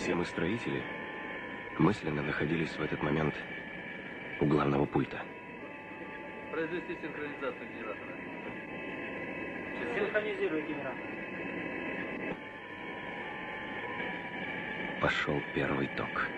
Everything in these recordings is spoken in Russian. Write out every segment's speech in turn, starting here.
Все мы строители мысленно находились в этот момент у главного пульта. Произвести синхронизацию генератора. Синхронизируй генератор. Пошел первый ток.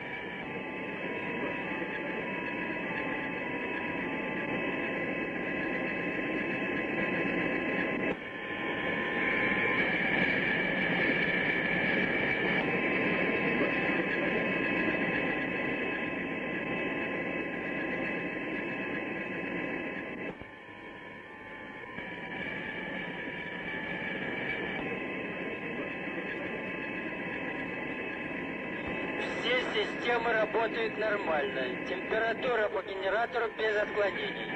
Системы работают нормально. Температура по генератору без отклонений.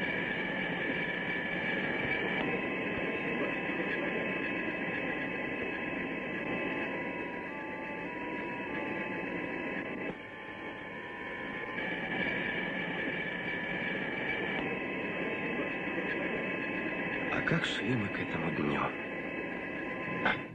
А как шли мы к этому дню?